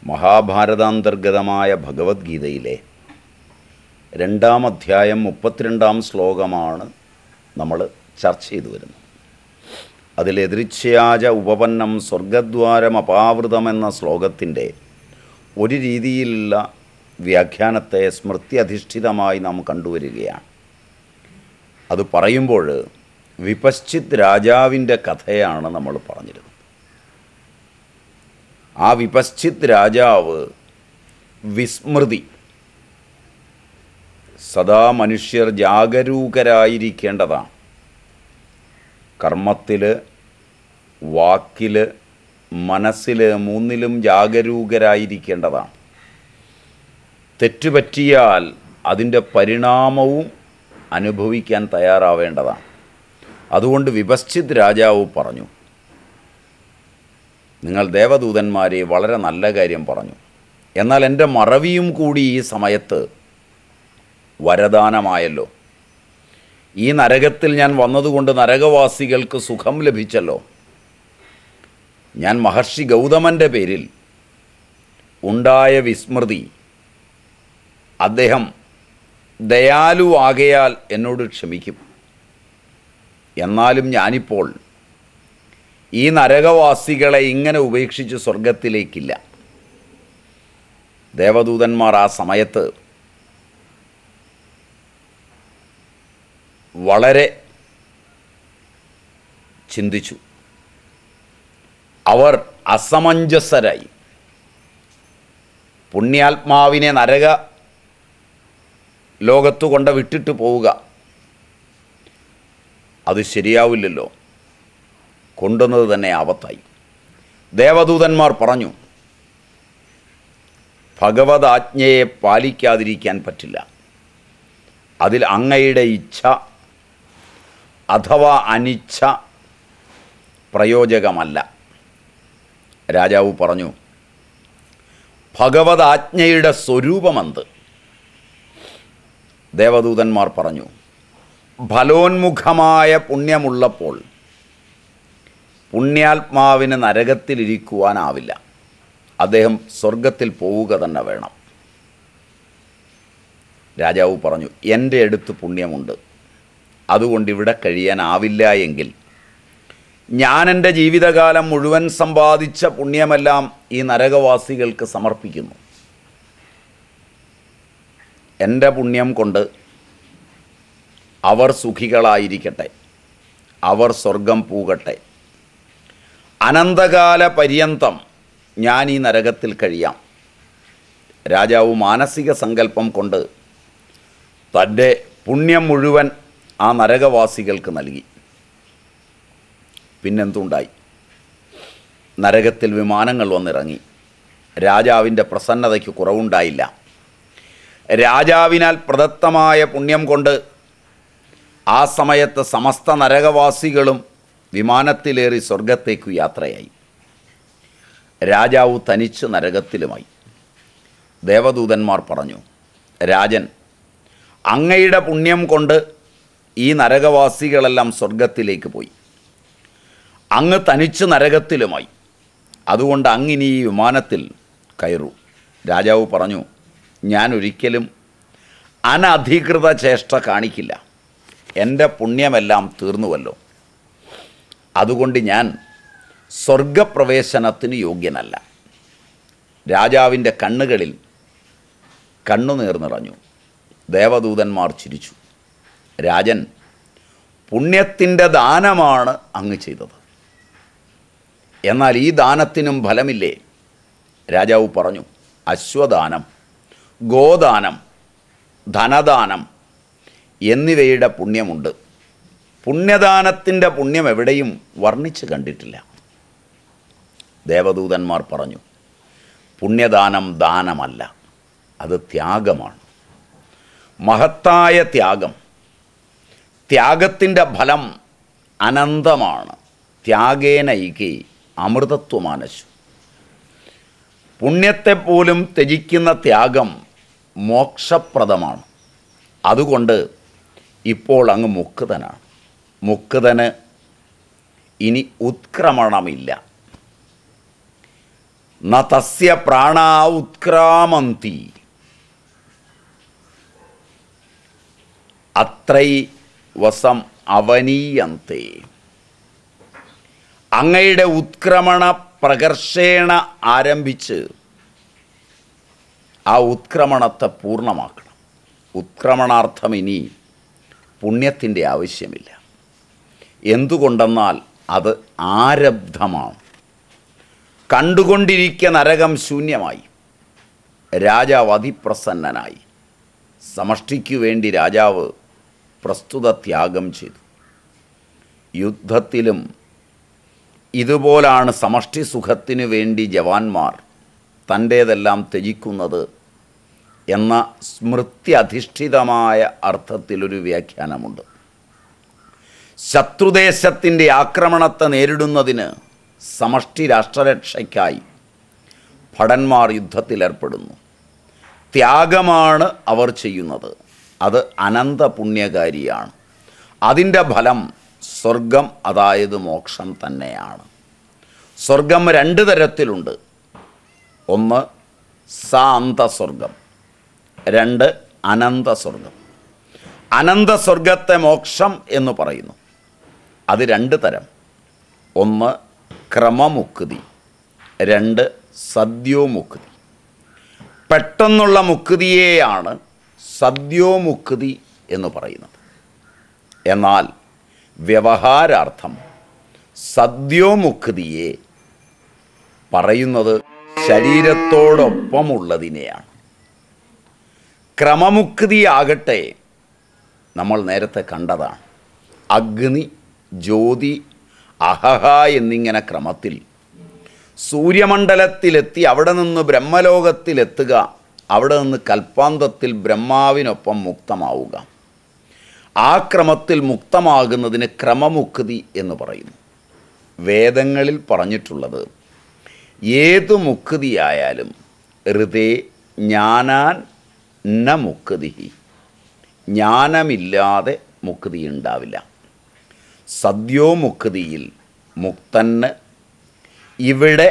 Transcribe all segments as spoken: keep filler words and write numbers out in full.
മഹാഭാരതാന്തർഗതമായ ഭഗവത്ഗീതയിലെ രണ്ടാം അധ്യായം മുപ്പത്തിരണ്ടാം ശ്ലോകമാണ് നമ്മൾ ചർച്ച ചെയ്തു വരുന്നത്. അതിൽ എതിർച്ഛയാച ഉപപന്നം സ്വർഗദ്വാരം അപാവൃതം എന്ന ശ്ലോകത്തിൻ്റെ ഒരു രീതിയിലുള്ള വ്യാഖ്യാനത്തെ സ്മൃതി അധിഷ്ഠിതമായി നാം കണ്ടുവരികയാണ്. അത് പറയുമ്പോൾ വിപശ്ചിത് രാജാവിൻ്റെ കഥയാണ് നമ്മൾ പറഞ്ഞിരുന്നത്. ആ വിപശ്ചിത് രാജാവ് വിസ്മൃതി, സദാ മനുഷ്യർ ജാഗരൂകരായിരിക്കേണ്ടതാണ്. കർമ്മത്തിൽ, വാക്കിൽ, മനസ്സിൽ മൂന്നിലും ജാഗരൂകരായിരിക്കേണ്ടതാണ്. തെറ്റുപറ്റിയാൽ അതിൻ്റെ പരിണാമവും അനുഭവിക്കാൻ തയ്യാറാവേണ്ടതാണ്. അതുകൊണ്ട് വിപശ്ചിത് രാജാവ് പറഞ്ഞു, നിങ്ങൾ ദേവദൂതന്മാരെ വളരെ നല്ല കാര്യം പറഞ്ഞു, എന്നാൽ എൻ്റെ മറവിയും കൂടി ഈ സമയത്ത് വരദാനമായല്ലോ. ഈ നരകത്തിൽ ഞാൻ വന്നതുകൊണ്ട് നരകവാസികൾക്ക് സുഖം ലഭിച്ചല്ലോ. ഞാൻ മഹർഷി ഗൗതമൻ്റെ പേരിൽ ഉണ്ടായ വിസ്മൃതി, അദ്ദേഹം ദയാലു ആകയാൽ എന്നോട് ക്ഷമിക്കും. എന്നാലും ഞാനിപ്പോൾ ഈ നരകവാസികളെ ഇങ്ങനെ ഉപേക്ഷിച്ച് സ്വർഗത്തിലേക്കില്ല. ദേവദൂതന്മാർ ആ സമയത്ത് വളരെ ചിന്തിച്ചു. അവർ അസമഞ്ജസരായി. പുണ്യാത്മാവിനെ നരക ലോകത്തു കൊണ്ട് വിട്ടിട്ട് പോവുക, അത് ശരിയാവില്ലല്ലോ. കൊണ്ടുവന്നത് തന്നെ ആപത്തായി. ദേവദൂതന്മാർ പറഞ്ഞു, ഭഗവത് ആജ്ഞയെ പാലിക്കാതിരിക്കാൻ പറ്റില്ല. അതിൽ അങ്ങയുടെ ഇച്ഛ അഥവാ അനിച്ഛ പ്രയോജകമല്ല. രാജാവ് പറഞ്ഞു, ഭഗവത് ആജ്ഞയുടെ സ്വരൂപമെന്ത്? ദേവദൂതന്മാർ പറഞ്ഞു, ഫലോന്മുഖമായ പുണ്യമുള്ളപ്പോൾ പുണ്യാത്മാവിന് നരകത്തിലിരിക്കുവാനാവില്ല. അദ്ദേഹം സ്വർഗത്തിൽ പോവുക തന്നെ വേണം. രാജാവ് പറഞ്ഞു, എൻ്റെ അടുത്ത് പുണ്യമുണ്ട്, അതുകൊണ്ട് ഇവിടെ കഴിയാനാവില്ല എങ്കിൽ ഞാൻ എൻ്റെ ജീവിതകാലം മുഴുവൻ സമ്പാദിച്ച പുണ്യമെല്ലാം ഈ നരകവാസികൾക്ക് സമർപ്പിക്കുന്നു. എൻ്റെ പുണ്യം കൊണ്ട് അവർ സുഖികളായിരിക്കട്ടെ, അവർ സ്വർഗം പൂകട്ടെ. അനന്തകാല പര്യന്തം ഞാൻ ഈ നരകത്തിൽ കഴിയാം. രാജാവ് മാനസിക സങ്കല്പം കൊണ്ട് തൻ്റെ പുണ്യം മുഴുവൻ ആ നരകവാസികൾക്ക് നൽകി. പിന്നെന്തുണ്ടായി? നരകത്തിൽ വിമാനങ്ങൾ വന്നിറങ്ങി. രാജാവിൻ്റെ പ്രസന്നതയ്ക്ക് കുറവുണ്ടായില്ല. രാജാവിനാൽ പ്രദത്തമായ പുണ്യം കൊണ്ട് ആ സമയത്ത് സമസ്ത നരകവാസികളും വിമാനത്തിലേറി സ്വർഗത്തേക്കു യാത്രയായി. രാജാവ് തനിച്ച് നരകത്തിലുമായി. ദേവദൂതന്മാർ പറഞ്ഞു, രാജൻ, അങ്ങയുടെ പുണ്യം കൊണ്ട് ഈ നരകവാസികളെല്ലാം സ്വർഗത്തിലേക്ക് പോയി. അങ്ങ് തനിച്ച് നരകത്തിലുമായി. അതുകൊണ്ട് അങ്ങിനി ഈ വിമാനത്തിൽ കയറൂ. രാജാവ് പറഞ്ഞു, ഞാൻ ഒരിക്കലും അനധികൃത ചേഷ്ട കാണിക്കില്ല. എൻ്റെ പുണ്യമെല്ലാം തീർന്നുവല്ലോ. അതുകൊണ്ട് ഞാൻ സ്വർഗപ്രവേശനത്തിന് യോഗ്യനല്ല. രാജാവിൻ്റെ കണ്ണുകളിൽ കണ്ണുനീർ നിറഞ്ഞു. ദേവദൂതന്മാർ ചിരിച്ചു. രാജൻ, പുണ്യത്തിൻ്റെ ദാനമാണ് അങ്ങ് ചെയ്തത്. എന്നാൽ ഈ ദാനത്തിനും ഫലമില്ലേ? രാജാവ് പറഞ്ഞു, അശ്വദാനം, ഗോദാനം, ധനദാനം എന്നിവയുടെ പുണ്യമുണ്ട്. പുണ്യദാനത്തിൻ്റെ പുണ്യം എവിടെയും വർണ്ണിച്ച് കണ്ടിട്ടില്ല. ദേവദൂതന്മാർ പറഞ്ഞു, പുണ്യദാനം ദാനമല്ല, അത് ത്യാഗമാണ്. മഹത്തായ ത്യാഗം. ത്യാഗത്തിൻ്റെ ഫലം അനന്തമാണ്. ത്യാഗേനൈകി അമൃതത്വമാനശു. പുണ്യത്തെപ്പോലും ത്യജിക്കുന്ന ത്യാഗം മോക്ഷപ്രദമാണ്. അതുകൊണ്ട് ഇപ്പോൾ അങ്ങ് മുക്തനാണ്. മുക്തന് ഇനി ഉത്ക്രമണമില്ല. ന തസ്യ പ്രാണാ ഉത്ക്രാമന്തി അത്രൈ വസം അവനീയന്തേ. അങ്ങയുടെ ഉത്ക്രമണ പ്രകർഷേണ ആരംഭിച്ച് ആ ഉത്ക്രമണത്തെ പൂർണ്ണമാക്കണം. ഉത്ക്രമണാർത്ഥം ഇനി പുണ്യത്തിൻ്റെ ആവശ്യമില്ല. എന്തുകൊണ്ടെന്നാൽ അത് ആരബ്ധമാണ്. കണ്ടുകൊണ്ടിരിക്കെ നരകം ശൂന്യമായി. രാജാവ് അതിപ്രസന്നനായി. സമഷ്ടിക്കു വേണ്ടി രാജാവ് പ്രസ്തുത ത്യാഗം ചെയ്തു. യുദ്ധത്തിലും ഇതുപോലാണ് സമഷ്ടി സുഖത്തിനു വേണ്ടി ജവാന്മാർ തൻ്റേതെല്ലാം ത്യജിക്കുന്നത് എന്ന സ്മൃതി അധിഷ്ഠിതമായ അർത്ഥത്തിലൊരു വ്യാഖ്യാനമുണ്ട്. ശത്രുദേശത്തിൻ്റെ ആക്രമണത്തെ നേരിടുന്നതിന് സമഷ്ടി രാഷ്ട്രരക്ഷയ്ക്കായി ഭടന്മാർ യുദ്ധത്തിലേർപ്പെടുന്നു. ത്യാഗമാണ് അവർ ചെയ്യുന്നത്. അത് അനന്ത പുണ്യകാരിയാണ്. അതിൻ്റെ ഫലം സ്വർഗം, അതായത് മോക്ഷം തന്നെയാണ്. സ്വർഗം രണ്ട് തരത്തിലുണ്ട്. ഒന്ന് സാന്തസ്വർഗം, രണ്ട് അനന്തസ്വർഗം. അനന്തസ്വർഗത്തെ മോക്ഷം എന്ന് പറയുന്നു. അത് രണ്ട് തരം. ഒന്ന് ക്രമമുക്തി, രണ്ട് സദ്യോമുക്തി. പെട്ടെന്നുള്ള മുക്തിയെയാണ് സദ്യോമുക്തി എന്ന് പറയുന്നത്. എന്നാൽ വ്യവഹാരാർത്ഥം സദ്യോമുക്തിയെ പറയുന്നത് ശരീരത്തോടൊപ്പമുള്ളതിനെയാണ്. ക്രമമുക്തിയാകട്ടെ നമ്മൾ നേരത്തെ കണ്ടതാണ്. അഗ്നി, ജ്യോതി, അഹഹ എന്നിങ്ങനെ ക്രമത്തിൽ സൂര്യമണ്ഡലത്തിലെത്തി അവിടെ നിന്ന് ബ്രഹ്മലോകത്തിലെത്തുക, അവിടെ നിന്ന് കൽപ്പാന്തത്തിൽ ബ്രഹ്മാവിനൊപ്പം മുക്തമാവുക. ആ ക്രമത്തിൽ മുക്തമാകുന്നതിന് ക്രമമുക്തി എന്ന് പറയുന്നു. വേദങ്ങളിൽ പറഞ്ഞിട്ടുള്ളത് ഏതു മുക്തിയായാലും ഹൃദേ ജ്ഞാനാൻ ന മുക്തി, ജ്ഞാനമില്ലാതെ മുക്തി ഉണ്ടാവില്ല. സദ്യോമുക്തിയിൽ മുക്തന് ഇവിടെ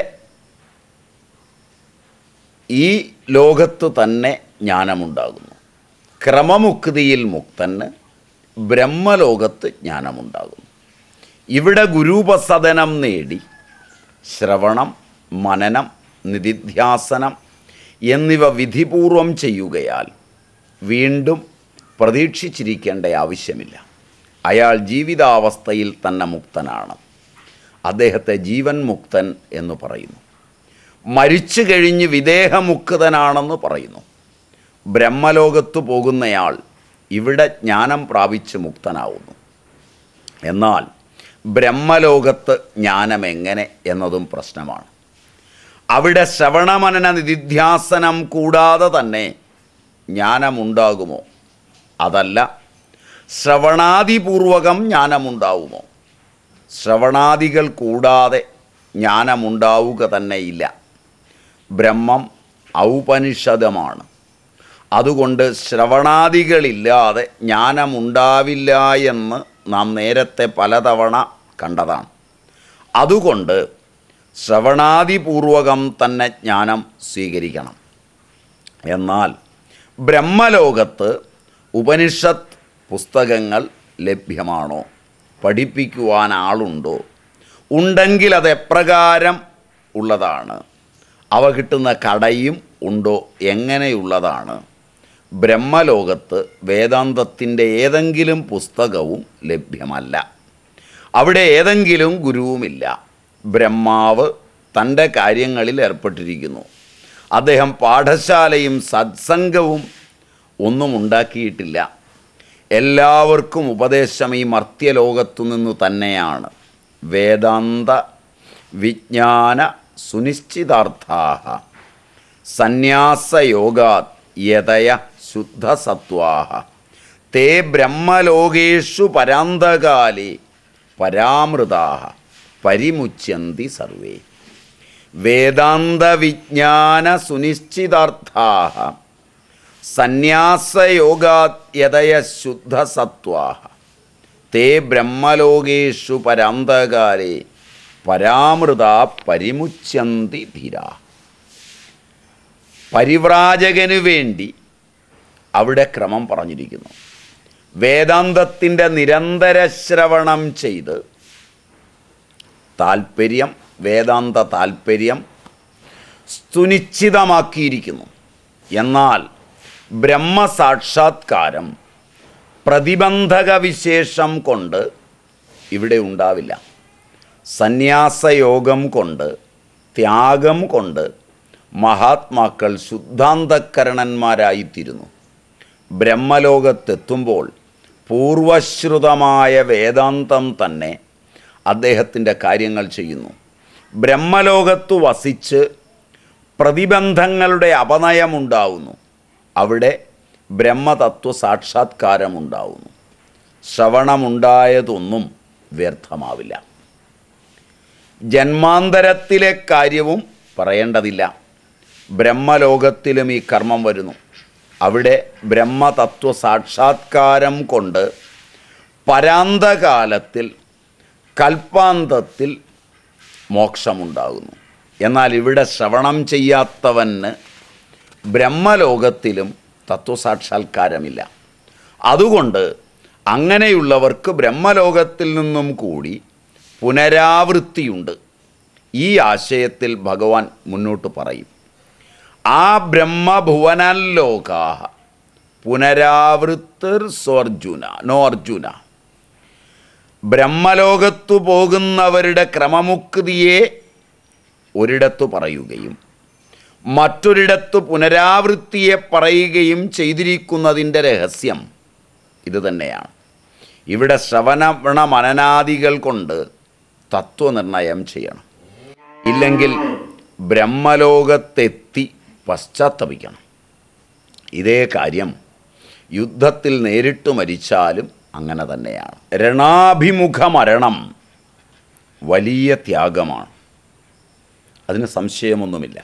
ഈ ലോകത്ത് തന്നെ ജ്ഞാനമുണ്ടാകുന്നു. ക്രമമുക്തിയിൽ മുക്തന് ബ്രഹ്മലോകത്ത് ജ്ഞാനമുണ്ടാകുന്നു. ഇവിടെ ഗുരുപസദനം നേടി ശ്രവണം, മനനം, നിധിധ്യാസനം എന്നിവ വിധിപൂർവം ചെയ്യുകയാൽ വീണ്ടും പ്രതീക്ഷിച്ചിരിക്കേണ്ട ആവശ്യമില്ല. അയാൾ ജീവിതാവസ്ഥയിൽ തന്നെ മുക്തനാണ്. അദ്ദേഹത്തെ ജീവൻ മുക്തൻ എന്ന് പറയുന്നു. മരിച്ചു കഴിഞ്ഞ് വിദേഹമുക്തനാണെന്ന് പറയുന്നു. ബ്രഹ്മലോകത്ത് പോകുന്നയാൾ ഇവിടെ ജ്ഞാനം പ്രാപിച്ച് മുക്തനാവുന്നു. എന്നാൽ ബ്രഹ്മലോകത്ത് ജ്ഞാനം എങ്ങനെ എന്നതും പ്രശ്നമാണ്. അവിടെ ശ്രവണമനന നിധിധ്യാസനം കൂടാതെ തന്നെ ജ്ഞാനമുണ്ടാകുമോ? അതല്ല, ശ്രവണാദിപൂർവകം ജ്ഞാനമുണ്ടാവുമോ? ശ്രവണാദികൾ കൂടാതെ ജ്ഞാനമുണ്ടാവുക തന്നെയില്ല. ബ്രഹ്മം ഔപനിഷദമാണ്. അതുകൊണ്ട് ശ്രവണാദികളില്ലാതെ ജ്ഞാനമുണ്ടാവില്ല എന്ന് നാം നേരത്തെ പലതവണ കണ്ടതാണ്. അതുകൊണ്ട് ശ്രവണാദിപൂർവകം തന്നെ ജ്ഞാനം സ്വീകരിക്കണം. എന്നാൽ ബ്രഹ്മലോകത്ത് ഉപനിഷത്ത് പുസ്തകങ്ങൾ ലഭ്യമാണോ? പഠിപ്പിക്കുവാൻ ആളുണ്ടോ? ഉണ്ടെങ്കിൽ അത് എപ്രകാരം ഉള്ളതാണ്? അവ കിട്ടുന്ന കടയും ഉണ്ടോ? എങ്ങനെയുള്ളതാണ്? ബ്രഹ്മലോകത്ത് വേദാന്തത്തിൻ്റെ ഏതെങ്കിലും പുസ്തകവും ലഭ്യമല്ല. അവിടെ ഏതെങ്കിലും ഗുരുവുമില്ല. ബ്രഹ്മാവ് തൻ്റെ കാര്യങ്ങളിൽ ഏർപ്പെട്ടിരിക്കുന്നു. അദ്ദേഹം പാഠശാലയും സത്സംഗവും ഒന്നും ഉണ്ടാക്കിയിട്ടില്ല. എല്ലാവർക്കും ഉപദേശം ഈ മർത്യലോകത്തു നിന്നു തന്നെയാണ്. വേദാന്ത വിജ്ഞാന സുനിശ്ചിതാർത്ഥാഃ സന്യാസയോഗാത് യതയ ശുദ്ധസത്വാഃ തേ ബ്രഹ്മലോകേഷു പരാന്തകാലേ പരാമൃതാഃ പരിമുച്യന്തി സർവേ. വേദാന്ത വിജ്ഞാന സുനിശ്ചിതാർത്ഥാഃ സന്യാസയോഗാത് യതയ ശുദ്ധസത്വാഃ തേ ബ്രഹ്മലോകേഷു പരാന്തകാലേ പരാമൃതാ പരിമുച്യന്തി ധീരാഃ. പരിവ്രാജകന് വേണ്ടി അവിടെ ക്രമം പറഞ്ഞിരിക്കുന്നു. വേദാന്തത്തിൻ്റെ നിരന്തര ശ്രവണം ചെയ്ത് താൽപ്പര്യം, വേദാന്ത താൽപ്പര്യം സുനിശ്ചിതമാക്കിയിരിക്കുന്നു. എന്നാൽ ബ്രഹ്മസാക്ഷാത്കാരം പ്രതിബന്ധക വിശേഷം കൊണ്ട് ഇവിടെ ഉണ്ടാവില്ല. സന്യാസയോഗം കൊണ്ട്, ത്യാഗം കൊണ്ട് മഹാത്മാക്കൾ ശുദ്ധാന്തകരണന്മാരായിത്തീരുന്നു. ബ്രഹ്മലോകത്തെത്തുമ്പോൾ പൂർവശ്രുതമായ വേദാന്തം തന്നെ അദ്ദേഹത്തിൻ്റെ കാര്യങ്ങൾ ചെയ്യുന്നു. ബ്രഹ്മലോകത്തു വസിച്ച് പ്രതിബന്ധങ്ങളുടെ അപനയമുണ്ടാവുന്നു. അവിടെ ബ്രഹ്മതത്വ സാക്ഷാത്കാരമുണ്ടാവുന്നു. ശ്രവണമുണ്ടായതൊന്നും വ്യർത്ഥമാവില്ല. ജന്മാന്തരത്തിലെ കാര്യവും പറയേണ്ടതില്ല. ബ്രഹ്മലോകത്തിലും ഈ കർമ്മം വരുന്നു. അവിടെ ബ്രഹ്മതത്വ സാക്ഷാത്കാരം കൊണ്ട് പരാന്തകാലത്തിൽ, കൽപ്പാന്തത്തിൽ മോക്ഷമുണ്ടാകുന്നു. എന്നാൽ ഇവിടെ ശ്രവണം ചെയ്യാത്തവന് ബ്രഹ്മലോകത്തിലും തത്വസാക്ഷാത്കാരമില്ല. അതുകൊണ്ട് അങ്ങനെയുള്ളവർക്ക് ബ്രഹ്മലോകത്തിൽ നിന്നും കൂടി പുനരാവൃത്തിയുണ്ട്. ഈ ആശയത്തിൽ ഭഗവാൻ മുന്നോട്ട് പറയും. ആ ബ്രഹ്മഭുവനലോകാഹ പുനരാവൃത്തിർ സ്വർജുന നോ അർജുന. ബ്രഹ്മലോകത്തു പോകുന്നവരുടെ ക്രമമുക്തിയെ ഒരിടത്തു പറയുകയും മറ്റൊരിടത്തു പുനരാവൃത്തിയെ പറയുകയും ചെയ്തിരിക്കുന്നതിൻ്റെ രഹസ്യം ഇത് തന്നെയാണ്. ഇവിടെ ശ്രവണ മനനാദികൾ കൊണ്ട് തത്വനിർണയം ചെയ്യണം. ഇല്ലെങ്കിൽ ബ്രഹ്മലോകത്തെത്തി പശ്ചാത്തപിക്കണം. ഇതേ കാര്യം യുദ്ധത്തിൽ നേരിട്ട് മരിച്ചാലും അങ്ങനെ തന്നെയാണ്. രണാഭിമുഖ മരണം വലിയ ത്യാഗമാണ്, അതിന് സംശയമൊന്നുമില്ല.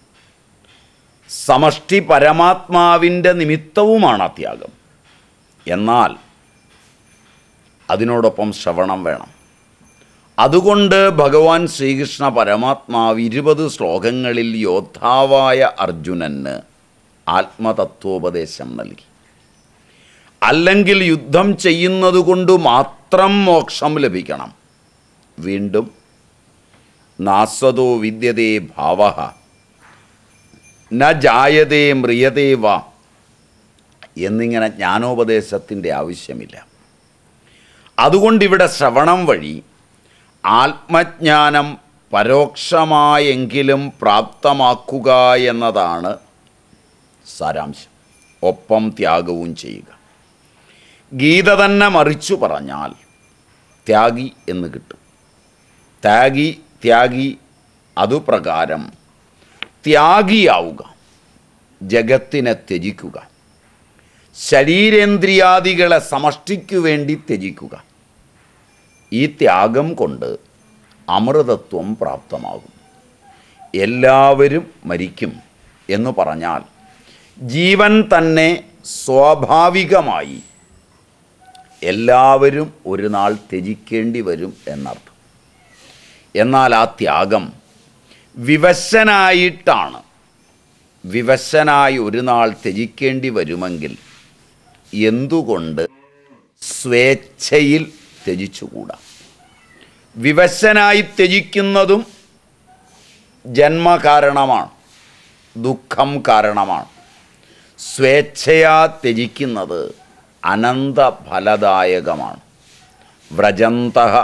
സമഷ്ടി പരമാത്മാവിൻ്റെ നിമിത്തവുമാണ് ആ ത്യാഗം. എന്നാൽ അതിനോടൊപ്പം ശ്രവണം വേണം. അതുകൊണ്ട് ഭഗവാൻ ശ്രീകൃഷ്ണ പരമാത്മാവ് ഇരുപത് ശ്ലോകങ്ങളിൽ യോദ്ധാവായ അർജുനന് ആത്മതത്വോപദേശം നൽകി. അല്ലെങ്കിൽ യുദ്ധം ചെയ്യുന്നത് കൊണ്ട് മാത്രം മോക്ഷം ലഭിക്കണം. വീണ്ടും നാസതോ വിദ്യതേ ഭാവഃ ന ജായതേ മ്രിയതേ വാ എന്നിങ്ങനെ ജ്ഞാനോപദേശത്തിൻ്റെ ആവശ്യമില്ല. അതുകൊണ്ടിവിടെ ശ്രവണം വഴി ആത്മജ്ഞാനം പരോക്ഷമായെങ്കിലും പ്രാപ്തമാക്കുക എന്നതാണ് സാരാംശം. ഒപ്പം ത്യാഗവും ചെയ്യുക. ഗീത തന്നെ മറിച്ചു പറഞ്ഞാൽ ത്യാഗി എന്ന് കിട്ടും. ത്യാഗി ത്യാഗി അതുപ്രകാരം ത്യാഗിയാവുക, ജഗത്തിനെ ത്യജിക്കുക, ശരീരേന്ദ്രിയാദികളെ സമഷ്ടിക്കു വേണ്ടി ത്യജിക്കുക. ഈ ത്യാഗം കൊണ്ട് അമൃതത്വം പ്രാപ്തമാകും. എല്ലാവരും മരിക്കും എന്ന് പറഞ്ഞാൽ ജീവൻ തന്നെ സ്വാഭാവികമായി എല്ലാവരും ഒരു നാൾ ത്യജിക്കേണ്ടി വരും എന്നർത്ഥം. എന്നാൽ ആ ത്യാഗം വിവശനായിട്ടാണ്. വിവശനായി ഒരു നാൾ ത്യജിക്കേണ്ടി വരുമെങ്കിൽ എന്തുകൊണ്ട് സ്വേച്ഛയിൽ ത്യജിച്ചുകൂടാ? വിവശനായി ത്യജിക്കുന്നതും ജന്മകാരണമാണ്, ദുഃഖം കാരണമാണ്. സ്വേച്ഛയാ ത്യജിക്കുന്നത് അനന്തഫലദായകമാണ്. വ്രജന്തഃ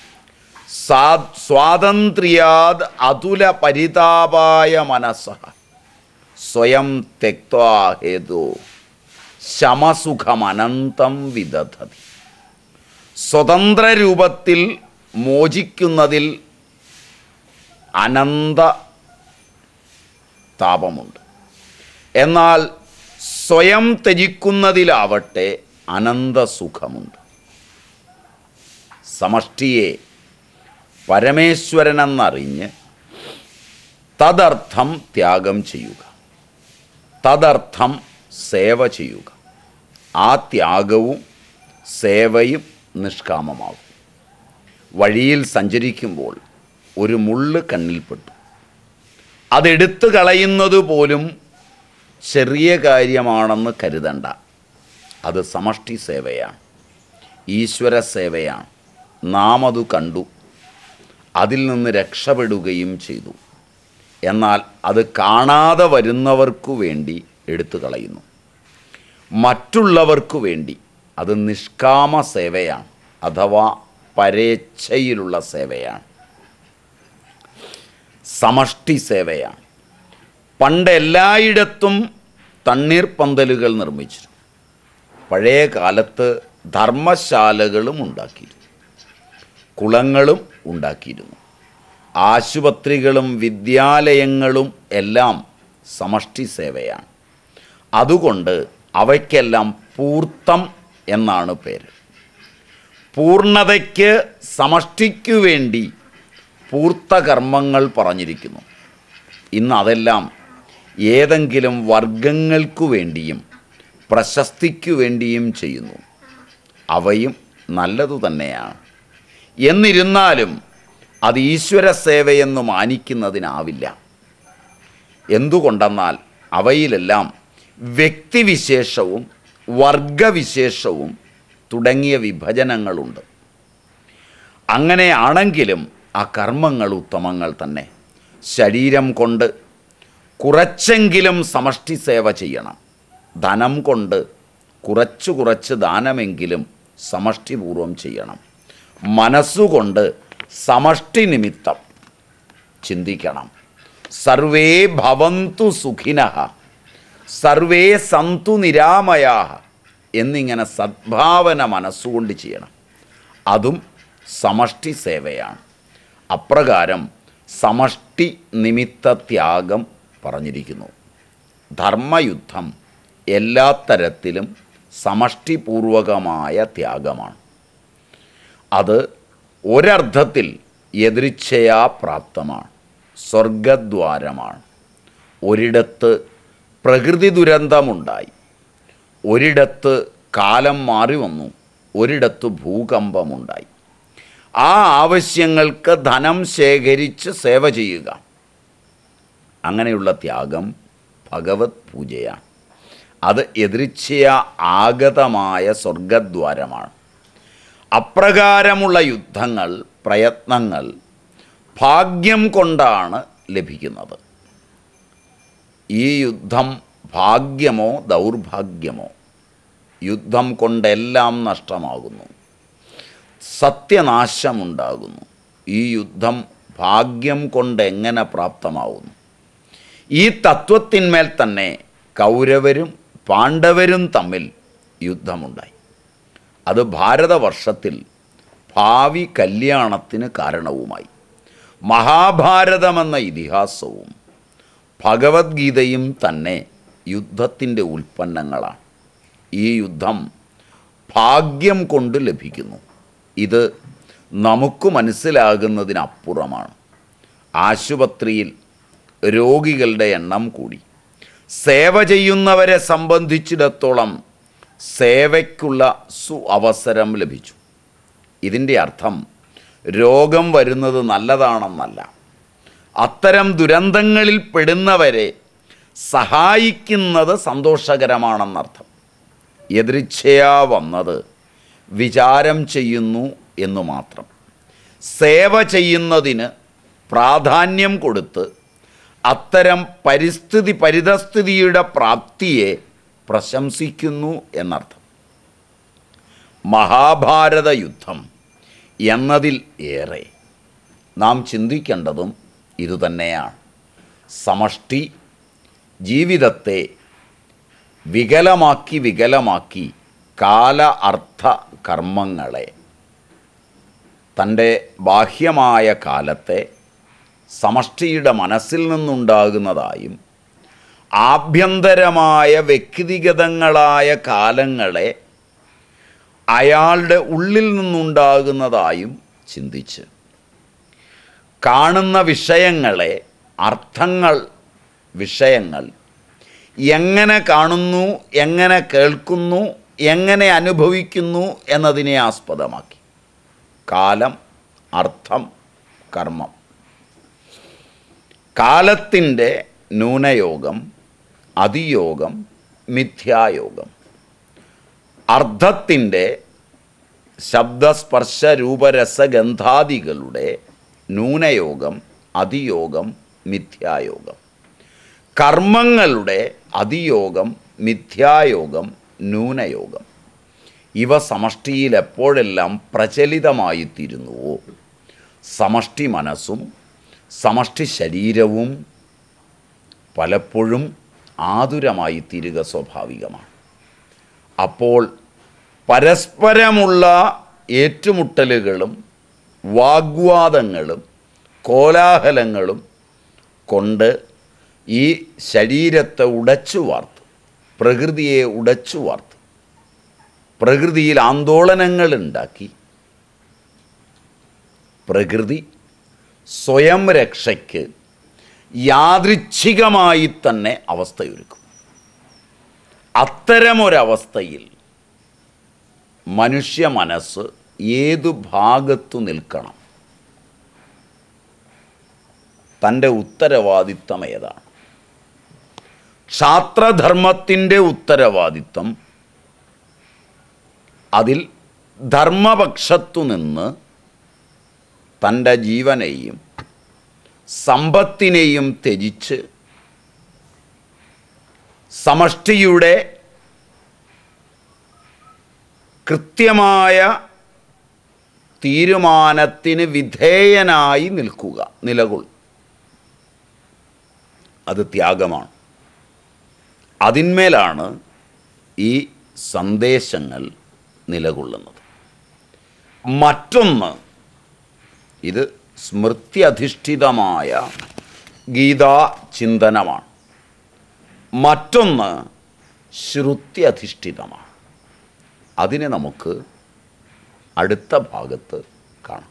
സ്വാതന്ത്ര്യാദ് അതുല പരിതാപായ മനസ്സഃ സ്വയം ത്യക്ത്വാ ഹേതു ശമസുഖമനന്തം വിദധതി. സ്വതന്ത്ര രൂപത്തിൽ മോചിക്കുന്നതിൽ അനന്ത താപമുണ്ട്. എന്നാൽ സ്വയം ത്യജിക്കുന്നതിലാവട്ടെ അനന്തസുഖമുണ്ട്. സമഷ്ടിയെ പരമേശ്വരനെന്നറിഞ്ഞ് തദർത്ഥം ത്യാഗം ചെയ്യുക, തദർത്ഥം സേവ ചെയ്യുക. ആ ത്യാഗവും സേവയും നിഷ്കാമമാകും. വഴിയിൽ സഞ്ചരിക്കുമ്പോൾ ഒരു മുള്ള് കണ്ണിൽപ്പെട്ടു. അതെടുത്തു കളയുന്നത് പോലും ചെറിയ കാര്യമാണെന്ന് കരുതണ്ട. അത് സമഷ്ടി സേവയാണ്, ഈശ്വര സേവയാണ്. നാം അത് കണ്ടു, അതിൽ നിന്ന് രക്ഷപ്പെടുകയും ചെയ്തു. എന്നാൽ അത് കാണാതെ വരുന്നവർക്കു വേണ്ടി എടുത്തു കളയുന്നു. മറ്റുള്ളവർക്കു വേണ്ടി അത് നിഷ്കാമ സേവയാണ്, അഥവാ പരേച്ഛയിലുള്ള സേവയാണ്, സമഷ്ടി സേവയാണ്. പണ്ട് എല്ലായിടത്തും തണ്ണീർപ്പന്തലുകൾ നിർമ്മിച്ചിരുന്നു. പഴയ കാലത്ത് ധർമ്മശാലകളും ഉണ്ടാക്കിയിരുന്നു, കുളങ്ങളും ഉണ്ടാക്കിയിരുന്നു. ആശുപത്രികളും വിദ്യാലയങ്ങളും എല്ലാം സമഷ്ടി സേവയാണ്. അതുകൊണ്ട് അവയ്ക്കെല്ലാം പൂർത്തം എന്നാണ് പേര്. പൂർണ്ണതയ്ക്ക് സമഷ്ടിക്കു വേണ്ടി പൂർത്തകർമ്മങ്ങൾ പറഞ്ഞിരിക്കുന്നു. ഇന്ന് അതെല്ലാം ഏതെങ്കിലും വർഗങ്ങൾക്കു വേണ്ടിയും പ്രശസ്തിക്കു വേണ്ടിയും ചെയ്യുന്നു. അവയും നല്ലതു തന്നെയാണ്. എന്നിരുന്നാലും അത് ഈശ്വര സേവയെന്ന് മാനിക്കുന്നതിനാവില്ല. എന്തുകൊണ്ടെന്നാൽ അവയിലെല്ലാം വ്യക്തിവിശേഷവും വർഗവിശേഷവും തുടങ്ങിയ വിഭജനങ്ങളുണ്ട്. അങ്ങനെയാണെങ്കിലും ആ കർമ്മങ്ങൾ ഉത്തമങ്ങൾ തന്നെ. ശരീരം കൊണ്ട് കുറച്ചെങ്കിലും സമഷ്ടി സേവ ചെയ്യണം. ധനം കൊണ്ട് കുറച്ച് കുറച്ച് ദാനമെങ്കിലും സമഷ്ടിപൂർവം ചെയ്യണം. മനസ്സുകൊണ്ട് സമഷ്ടി നിമിത്തം ചിന്തിക്കണം. സർവേ ഭവന്തു സുഖിനഃ സർവേ സന്തു നിരാമയാഃ എന്നിങ്ങനെ സദ്ഭാവന മനസ്സുകൊണ്ട് ചെയ്യണം. അതും സമഷ്ടി സേവയാണ്. അപ്രകാരം സമഷ്ടി നിമിത്ത ത്യാഗം പറഞ്ഞിരിക്കുന്നു. ധർമ്മയുദ്ധം എല്ലാ തരത്തിലും സമഷ്ടിപൂർവകമായ ത്യാഗമാണ്. അത് ഒരർത്ഥത്തിൽ യദൃച്ഛയാ പ്രാപ്തമാണ്, സ്വർഗദ്വാരമാണ്. ഒരിടത്ത് പ്രകൃതി ദുരന്തമുണ്ടായി, ഒരിടത്ത് കാലം മാറി വന്നു, ഒരിടത്ത് ഭൂകമ്പമുണ്ടായി. ആ ആവശ്യങ്ങൾക്ക് ധനം ശേഖരിച്ച് സേവ ചെയ്യുക, അങ്ങനെയുള്ള ത്യാഗം ഭഗവത് പൂജയാണ്. അത് യദൃച്ഛയാ ആഗതമായ സ്വർഗദ്വാരമാണ്. അപ്രകാരമുള്ള യുദ്ധങ്ങൾ, പ്രയത്നങ്ങൾ ഭാഗ്യം കൊണ്ടാണ് ലഭിക്കുന്നത്. ഈ യുദ്ധം ഭാഗ്യമോ ദൗർഭാഗ്യമോ? യുദ്ധം കൊണ്ടെല്ലാം നഷ്ടമാകുന്നു, സത്യനാശമുണ്ടാകുന്നു. ഈ യുദ്ധം ഭാഗ്യം കൊണ്ടെങ്ങനെ പ്രാപ്തമാവുന്നു? ഈ തത്വത്തിന്മേൽ തന്നെ കൗരവരും പാണ്ഡവരും തമ്മിൽ യുദ്ധമുണ്ടായി. അത് ഭാരതവർഷത്തിൽ ഭാവി കല്യാണത്തിന് കാരണവുമായി. മഹാഭാരതമെന്ന ഇതിഹാസവും ഭഗവത്ഗീതയും തന്നെ യുദ്ധത്തിൻ്റെ ഉൽപ്പന്നങ്ങളാണ്. ഈ യുദ്ധം ഭാഗ്യം കൊണ്ട് ലഭിക്കുന്നു. ഇത് നമുക്ക് മനസ്സിലാകുന്നതിനപ്പുറമാണ്. ആശുപത്രിയിൽ രോഗികളുടെ എണ്ണം കൂടി. സേവ ചെയ്യുന്നവരെ സംബന്ധിച്ചിടത്തോളം സേവയ്ക്കുള്ള സു അവസരം ലഭിച്ചു. ഇതിൻ്റെ അർത്ഥം രോഗം വരുന്നത് നല്ലതാണെന്നല്ല. അത്തരം ദുരന്തങ്ങളിൽ പെടുന്നവരെ സഹായിക്കുന്നത് സന്തോഷകരമാണെന്നർത്ഥം. യദൃച്ഛയാ വന്നത് വിചാരം ചെയ്യുന്നു എന്നു മാത്രം. സേവ ചെയ്യുന്നതിന് പ്രാധാന്യം കൊടുത്ത് അത്തരം പരിസ്ഥിതി പരിതസ്ഥിതിയുടെ പ്രാപ്തിയെ പ്രശംസിക്കുന്നു എന്നർത്ഥം. മഹാഭാരത യുദ്ധം എന്നതിൽ ഏറെ നാം ചിന്തിക്കേണ്ടതും ഇതുതന്നെയാണ്. സമഷ്ടി ജീവിതത്തെ വികലമാക്കി വികലമാക്കി കാല അർത്ഥ കർമ്മങ്ങളെ, തൻ്റെ ബാഹ്യമായ കാലത്തെ സമഷ്ടിയുടെ മനസ്സിൽ നിന്നുണ്ടാകുന്നതായും ആഭ്യന്തരമായ വ്യക്തിഗതങ്ങളായ കാലങ്ങളെ അയാളുടെ ഉള്ളിൽ നിന്നുണ്ടാകുന്നതായും ചിന്തിച്ച് കാണുന്ന വിഷയങ്ങളെ, അർത്ഥങ്ങൾ, വിഷയങ്ങൾ എങ്ങനെ കാണുന്നു, എങ്ങനെ കേൾക്കുന്നു, എങ്ങനെ അനുഭവിക്കുന്നു എന്നതിനെ ആസ്പദമാക്കി കാലം, അർത്ഥം, കർമ്മം. കാലത്തിൻ്റെ ന്യൂനയോഗം അതിയോഗം മിഥ്യായോഗം. അർത്ഥത്തിൻ്റെ ശബ്ദസ്പർശ രൂപരസഗന്ധാദികളുടെ ന്യൂനയോഗം അതിയോഗം മിഥ്യായോഗം. കർമ്മങ്ങളുടെ അതിയോഗം മിഥ്യായോഗം ന്യൂനയോഗം. ഇവ സമഷ്ടിയിൽ എപ്പോഴെല്ലാം പ്രചലിതമായിത്തീരുന്നുവോ സമഷ്ടി മനസ്സും സമഷ്ടി ശരീരവും പലപ്പോഴും ആതുരമായി തീരുക സ്വാഭാവികമാണ്. അപ്പോൾ പരസ്പരമുള്ള ഏറ്റുമുട്ടലുകളും വാഗ്വാദങ്ങളും കോലാഹലങ്ങളും കൊണ്ട് ഈ ശരീരത്തെ ഉടച്ചു വാർത്ത്, പ്രകൃതിയെ ഉടച്ചു വാർത്ത്, പ്രകൃതിയിൽ ആന്തോളനങ്ങളുണ്ടാക്കി പ്രകൃതി സ്വയം രക്ഷയ്ക്ക് യാദൃച്ഛികമായി തന്നെ അവസ്ഥയൊരുക്കും. അത്തരമൊരവസ്ഥയിൽ മനുഷ്യ മനസ്സ് ഏതു ഭാഗത്തു നിൽക്കണം? തൻ്റെ ഉത്തരവാദിത്തം ഏതാണ്? ക്ഷാത്രധർമ്മത്തിൻ്റെ ഉത്തരവാദിത്തം അതിൽ ധർമ്മപക്ഷത്തു നിന്ന് തൻ്റെ ജീവനെയും സമ്പത്തിനെയും ത്യജിച്ച് സമഷ്ടിയുടെ കൃത്യമായ തീരുമാനത്തിന് വിധേയനായി നിൽക്കുക, നിലകൊള്ളുക. അത് ത്യാഗമാണ്. അതിന്മേലാണ് ഈ സന്ദേശങ്ങൾ നിലകൊള്ളുന്നത്. മറ്റൊന്ന്, ഇത് സ്മൃതി അധിഷ്ഠിതമായ ഗീതാ ചിന്തനമാണ്. മറ്റൊന്ന് ശ്രുതി അധിഷ്ഠിതമാണ്. അതിനെ നമുക്ക് അടുത്ത ഭാഗത്ത് കാണാം.